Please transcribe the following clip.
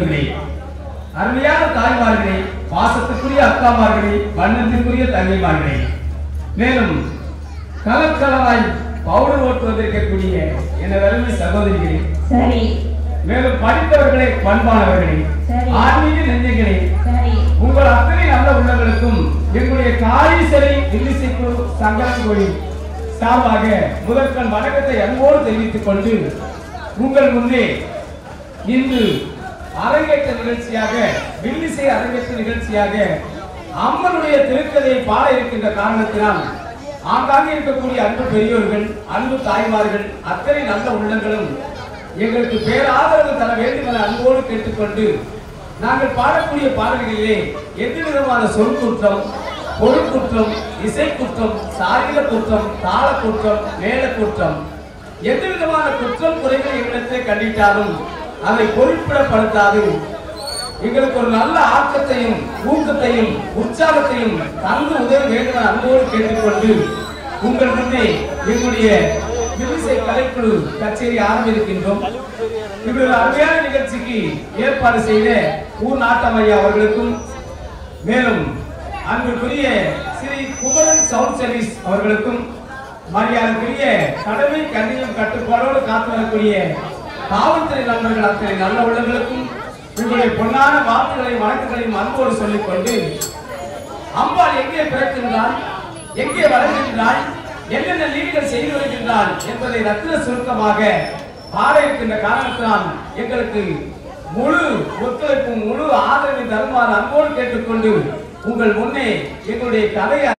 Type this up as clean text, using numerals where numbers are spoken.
பெரியவர்களே, அருமையான தாய்மார்களே, பாசத்துக்குரிய அக்காமார்களே, வண்ணத்திற்குரிய தங்கைமார்களே, மேலும் கலக்கலவாய் பவுடர் ஓட்டுவதற்கக்கூடிய எனது சகோதரிகளே, சரி, மேலும் படித்தவர்களே, பண்பானவர்களே, ஆன்மீக நெஞ்சங்களே, உங்கள் அத்தனை நல்ல உள்ளங்களுக்கும் எங்களுடைய காளீஸ்வரி வில்லிசைக்குழு சங்கரன் கோயில் சார்பாக முதற்கண் வணக்கத்தை அன்போடு தெரிவித்துக் கொண்டு உங்கள் முன்னே இன்று அரங்கேற்ற நிகழ்ச்சியாக வில்லிசை அரங்கேற்ற நிகழ்ச்சியாக அம்மனுடைய திருக்கதையை பாட இருக்கின்ற காரணத்தினால் ஆங்காங்கே இருக்கக்கூடிய அன்பு பெரியோர்கள், அன்பு தாய்மார்கள், அத்தனை நல்ல உள்ளங்களும் எங்களுக்கு பேராதரவு தர வேண்டும் என அன்போடு கேட்டுக்கொண்டு நாங்கள் பாடக்கூடிய பாடல்களிலே எந்த விதமான சொற்குற்றம், பொருட்குற்றம், இசைக்குற்றம், சாரீர குற்றம், தாள குற்றம், மேல குற்றம், எந்த விதமான குற்றம் குறைகள் எங்களிடத்தை கண்டித்தாலும் அதை பொருட்படுத்தாது எங்களுக்கு ஒரு நல்ல ஆக்கத்தையும் ஊக்கத்தையும் உற்சாகத்தையும் தந்து உதவி வேண்டும் என அன்போடு கேட்டுக்கொண்டு உங்கள் முன்னே எங்களுடைய வில்லிசை கலைக்குழு கச்சேரி ஆரம்பிக்கின்றோம். இவர்கள் அருமையான நிகழ்ச்சிக்கு ஏற்பாடு செய்த ஊர் நாட்டமையா அவர்களுக்கும், மேலும் அன்புக்குரிய ஸ்ரீ குமரன் சவுண்ட் சர்வீஸ் அவர்களுக்கும், மரியாதைக்குரிய கடமை கண்ணியம் கட்டுப்பாடோடு காத்து வரக்கூடிய காவல்துறை நண்பர்கள் அத்தனை நல்ல உள்ளங்களுக்கும் உங்களுடைய பொன்னான வாக்குகளையும் வணக்கங்களையும் அன்போடு சொல்லிக்கொண்டு அம்பாள் எங்கே பிறக்கின்றாள், எங்கே வளர்கின்றாள், என்னென்ன லீடுகள் செய்து வருகின்றாள் என்பதை ரத்தின சுருக்கமாக பாட இருக்கின்ற காரணத்தினால் எங்களுக்கு முழு ஒத்துழைப்பும் முழு ஆதரவை தருமாறு அன்போடு கேட்டுக்கொண்டு உங்கள் முன்னே எங்களுடைய கதையை